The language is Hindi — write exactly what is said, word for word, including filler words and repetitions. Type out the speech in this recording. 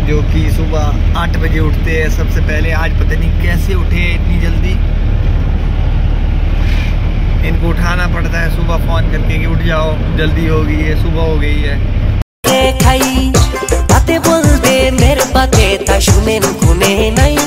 जो कि सुबह आठ बजे उठते हैं सबसे पहले। आज पता नहीं कैसे उठे इतनी जल्दी, इनको उठाना पड़ता है सुबह फोन करके कि उठ जाओ, जल्दी हो गई है, सुबह हो गई है। बातें बोल दे मेरे बातें ता शुने नुकुने नहीं